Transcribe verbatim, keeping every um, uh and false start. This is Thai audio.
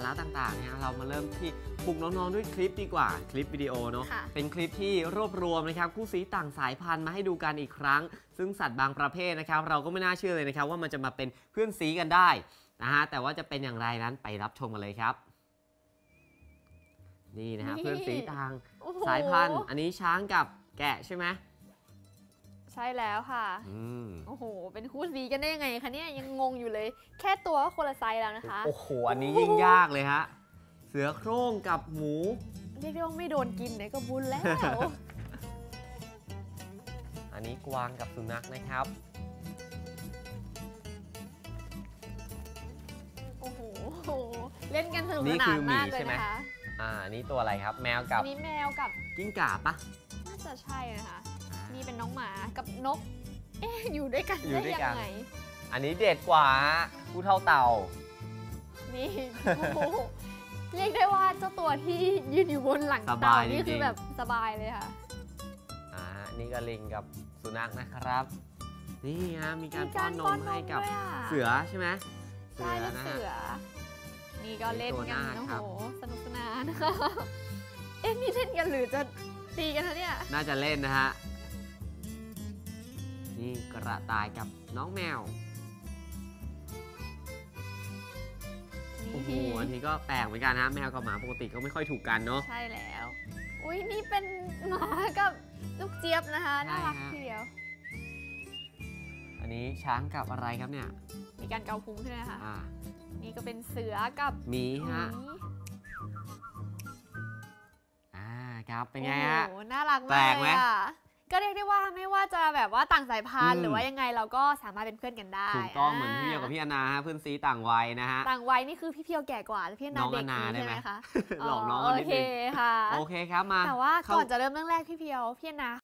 ระต่างๆนะเรามาเริ่มที่ปลุกน้องๆด้วยคลิปดีกว่าคลิปวิดีโอเนาะเป็นคลิปที่รวบรวมนะครับคู่สีต่างสายพันธุ์มาให้ดูกันอีกครั้งซึ่งสัตว์บางประเภทนะครับเราก็ไม่น่าเชื่อเลยนะครับว่ามันจะมาเป็นเพื่อนสีกันได้นะฮะแต่ว่าจะเป็นอย่างไรนั้นไปรับชมกันเลยครับนี่นะฮะเพื่อนสีต่างสายพันธุ์อันนี้ช้างกับแกะใช่ไหมใช่แล้วค่ะโอ้โหเป็นคู่สีกันได้ยังไงคะเนี่ยยังงงอยู่เลยแค่ตัวก็คนละไซส์แล้วนะคะโอ้โหอันนี้ยิ่งยากเลยฮะเสือโคร่งกับหมูเรียกได้ว่าไม่โดนกินเนี่ยก็บุญแล้วอันนี้กวางกับสุนัขนะครับโอ้โหเล่นกันสนุกสนานมากเลยนะคะอ่าอันนี้ตัวอะไรครับแมวกับนี่แมวกับกิ้งก่าปะน่าจะใช่นะคะนี่เป็นน้องหมากับนกเอ๊ะอยู่ด้วยกันได้ยังไงอันนี้เด็ดกว่าผู้เท่าเต่านี่เรียกได้ว่าเจ้าตัวที่ยืนอยู่บนหลังเต่านี่คือแบบสบายเลยค่ะอ่านี่ก็ลิงกับสุนัขนะครับนี่ฮะมีการป้อนนมให้กับเสือใช่ไหมใช่แล้วเสือนี่ก็เล่นกันโอ้โหสนุกสนานเอ๊ะนี่เล่นกันหรือจะตีกันคะเนี่ยน่าจะเล่นนะฮะนี่กระต่ายกับน้องแมวโอ้โหอันนี้ก็แปลกเหมือนกันนะแมวกับหมาปกติก็ไม่ค่อยถูกกันเนาะใช่แล้วอุ้ยนี่เป็นหมากับลูกเจี๊ยบนะคะน่ารักทีเดียวอันนี้ช้างกับอะไรครับเนี่ยมีการเกาพุงใช่ไหมคะนี่ก็เป็นเสือกับหมีฮะอ่าครับเป็นไงฮะโอ้น่ารักมากเลยอ่ะก็เรียกได้ว่าไม่ว่าจะแบบว่าต่างสายพันธุ์หรือว่ายังไงเราก็สามารถเป็นเพื่อนกันได้ถูกต้องเหมือนพี่เพียวกับพี่อนาฮะเพื่อนซีต่างวัยนะฮะต่างวัยนี่คือพี่เพียวแก่กว่าพี่อนาเด็กใช่ไหมคะหลอกน้องโอเคค่ะโอเคครับมาแต่ว่าก่อนจะเริ่มเรื่องแรกพี่เพียวพี่อนา